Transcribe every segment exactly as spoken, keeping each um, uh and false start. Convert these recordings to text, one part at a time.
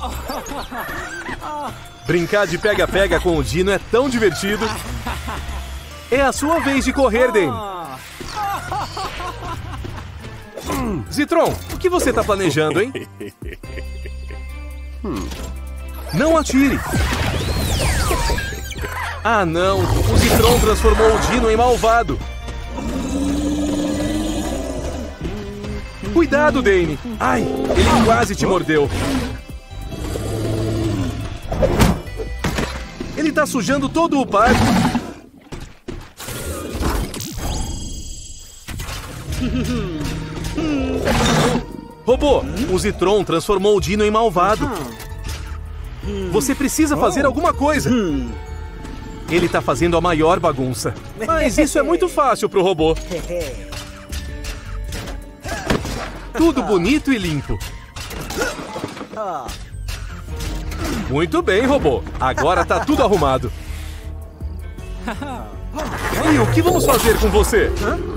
Brincar de pega-pega com o Dino é tão divertido. É a sua vez de correr, Dane. Zitron, o que você tá planejando, hein? Não atire. Ah, não. O Zitron transformou o Dino em malvado. Cuidado, Dane. Ai, ele quase te mordeu. Ele tá sujando todo o parque. Robô, o Zitron transformou o Dino em malvado. Você precisa fazer alguma coisa. Ele tá fazendo a maior bagunça. Mas isso é muito fácil pro robô. Tudo bonito e limpo. Muito bem, robô. Agora tá tudo arrumado. E o que vamos fazer com você?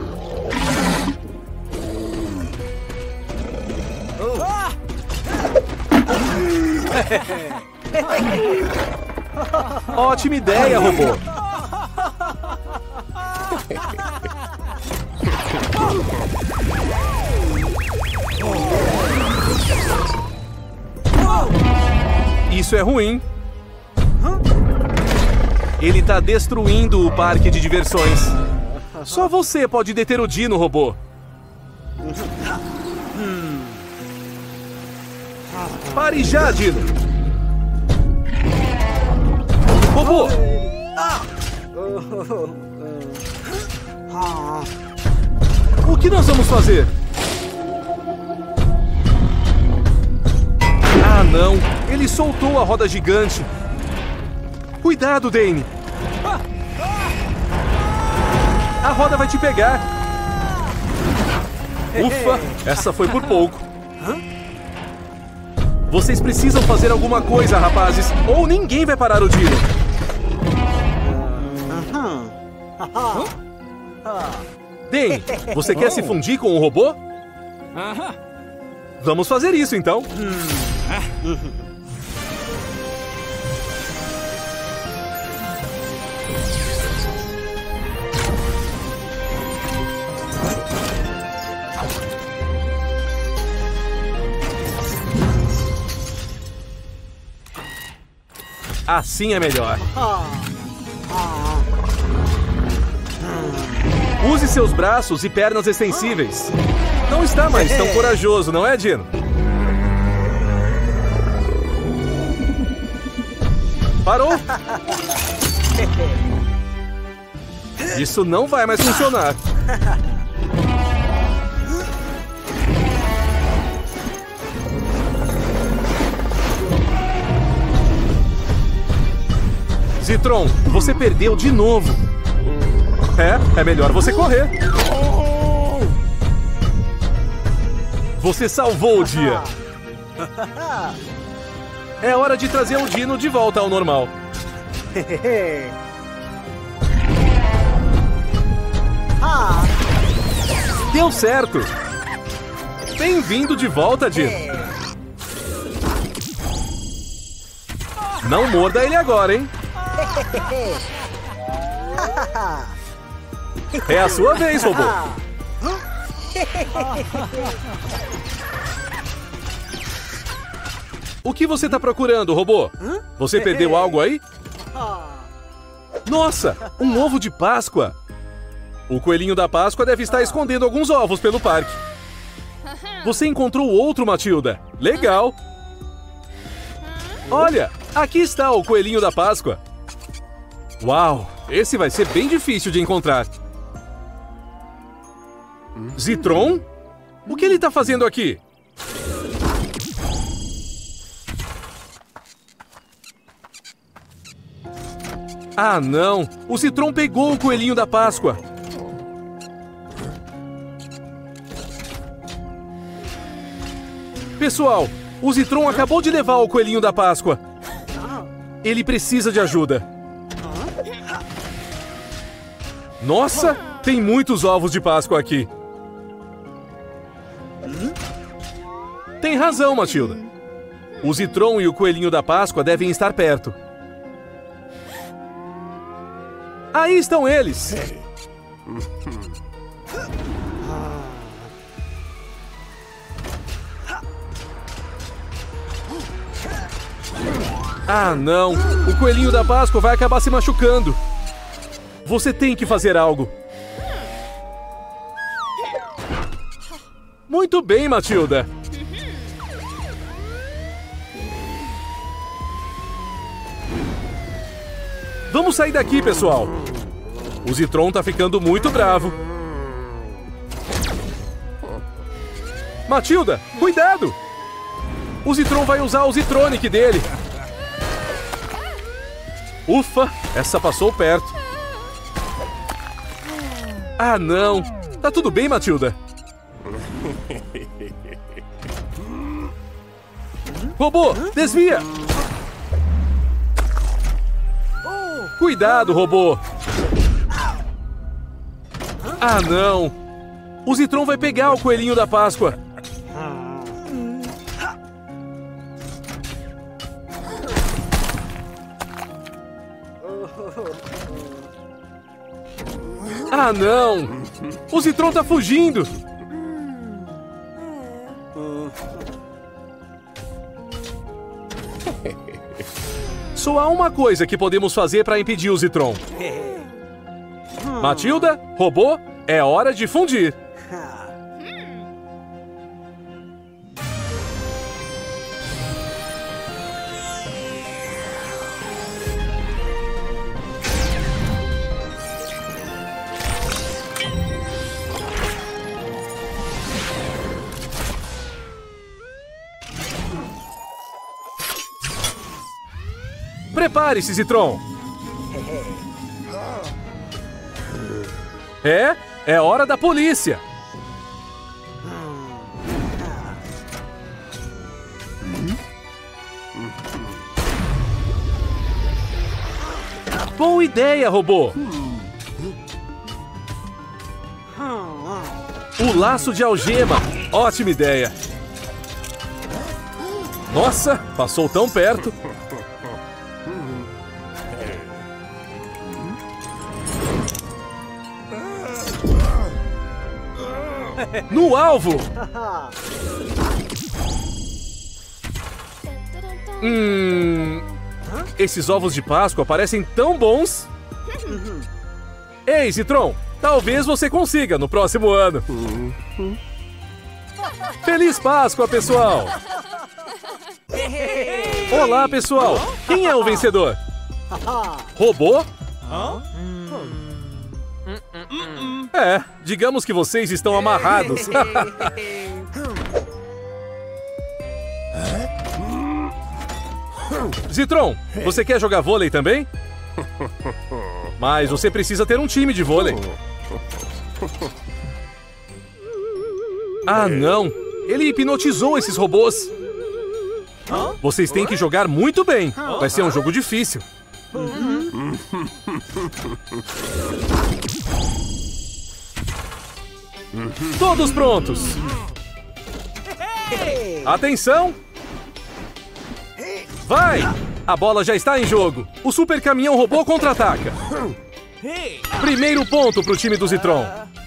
Ótima ideia, robô. Isso é ruim. Ele tá destruindo o parque de diversões. Só você pode deter o Dino, robô. Pare já, Dino. Robô! O que nós vamos fazer? Ah, não! Ele soltou a roda gigante. Cuidado, Dane. A roda vai te pegar. Ufa, essa foi por pouco. Vocês precisam fazer alguma coisa, rapazes, ou ninguém vai parar o Dino. Dane, você quer se fundir com o robô? Vamos fazer isso, então. Assim é melhor. Use seus braços e pernas extensíveis. Não está mais tão corajoso, não é, Dino? Parou? Isso não vai mais funcionar. Zitron, você perdeu de novo. É, é melhor você correr. Você salvou o dia. É hora de trazer o Dino de volta ao normal. Deu certo. Bem-vindo de volta, Dino. Não morda ele agora, hein? É a sua vez, robô. O que você tá procurando, robô? Você perdeu algo aí? Nossa, um ovo de Páscoa. O coelhinho da Páscoa deve estar escondendo alguns ovos pelo parque. Você encontrou outro, Matilda. Legal. Olha, aqui está o coelhinho da Páscoa. Uau, esse vai ser bem difícil de encontrar. Zitron? O que ele está fazendo aqui? Ah, não! O Zitron pegou o coelhinho da Páscoa. Pessoal, o Zitron acabou de levar o coelhinho da Páscoa. Ele precisa de ajuda. Nossa, tem muitos ovos de Páscoa aqui. Tem razão, Matilda. O Zitron e o Coelhinho da Páscoa devem estar perto. Aí estão eles! Ah, não! O Coelhinho da Páscoa vai acabar se machucando. Você tem que fazer algo. Muito bem, Matilda. Vamos sair daqui, pessoal. O Zitron tá ficando muito bravo. Matilda, cuidado! O Zitron vai usar o Zitronic dele. Ufa, essa passou perto. Ah, não. Tá tudo bem, Matilda? Robô, desvia! Cuidado, robô! Ah, não! O Zitron vai pegar o Coelhinho da Páscoa. Ah, não! O Zitron tá fugindo! Só há uma coisa que podemos fazer para impedir o Zitron. Matilda, robô, é hora de fundir. Prepare-se, Zitron! É, é hora da polícia! Boa ideia, robô! O laço de algema! Ótima ideia! Nossa, passou tão perto! No alvo! Hum... Esses ovos de Páscoa parecem tão bons! Ei, Zitron! Talvez você consiga no próximo ano! Feliz Páscoa, pessoal! Olá, pessoal! Quem é o vencedor? Robô? É, digamos que vocês estão amarrados. Zitron, você quer jogar vôlei também? Mas você precisa ter um time de vôlei. Ah, não! Ele hipnotizou esses robôs. Vocês têm que jogar muito bem. Vai ser um jogo difícil. Todos prontos! Atenção! Vai! A bola já está em jogo. O super caminhão robô contra-ataca. Primeiro ponto para o time do Zitron.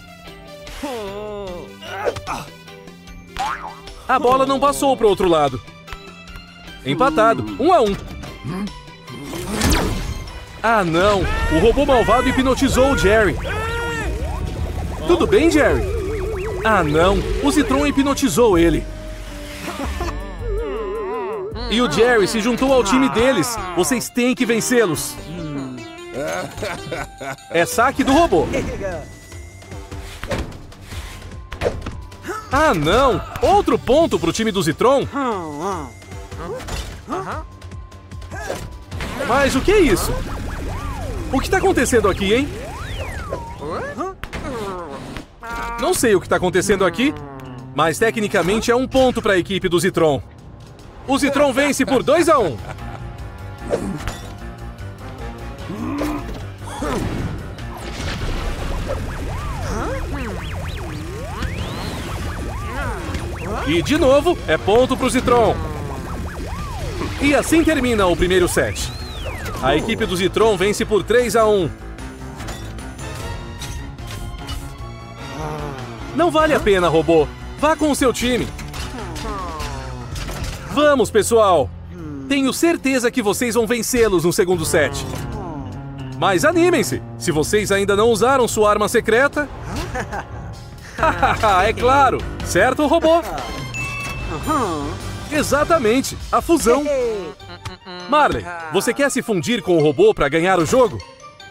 A bola não passou para o outro lado. Empatado, um a um. Ah, não! O robô malvado hipnotizou o Jerry. Tudo bem, Jerry? Ah, não! O Zitron hipnotizou ele. E o Jerry se juntou ao time deles. Vocês têm que vencê-los. É saque do robô. Ah, não! Outro ponto pro time do Zitron? Mas o que é isso? O que tá acontecendo aqui, hein? Não sei o que tá acontecendo aqui, mas tecnicamente é um ponto para a equipe do Zitron. O Zitron vence por dois a um. E de novo, é ponto pro Zitron. E assim termina o primeiro set. A equipe do Zitron vence por três a um. Não vale a pena, robô. Vá com o seu time. Vamos, pessoal. Tenho certeza que vocês vão vencê-los no segundo set. Mas animem-se. Se vocês ainda não usaram sua arma secreta... É claro. Certo, robô? Exatamente. A fusão. Marley, você quer se fundir com o robô para ganhar o jogo?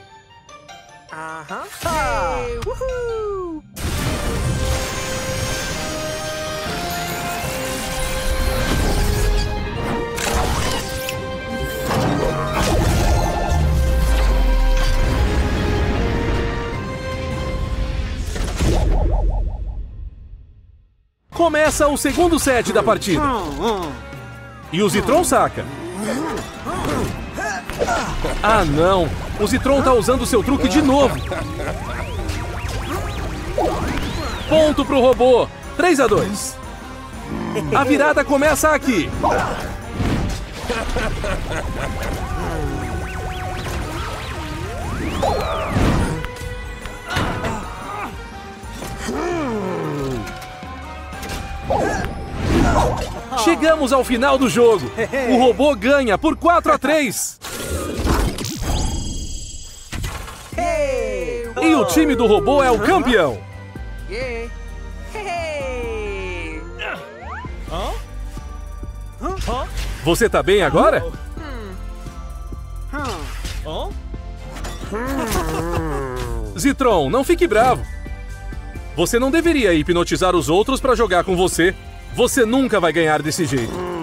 Começa o segundo set da partida. E o Zitron saca. Ah, não. O Zitron tá usando seu truque de novo. Ponto pro robô. três a dois. A virada começa aqui. Chegamos ao final do jogo. O robô ganha por quatro a três. E o time do robô é o campeão. Você tá bem agora? Zitron, não fique bravo. Você não deveria hipnotizar os outros para jogar com você. Você nunca vai ganhar desse jeito.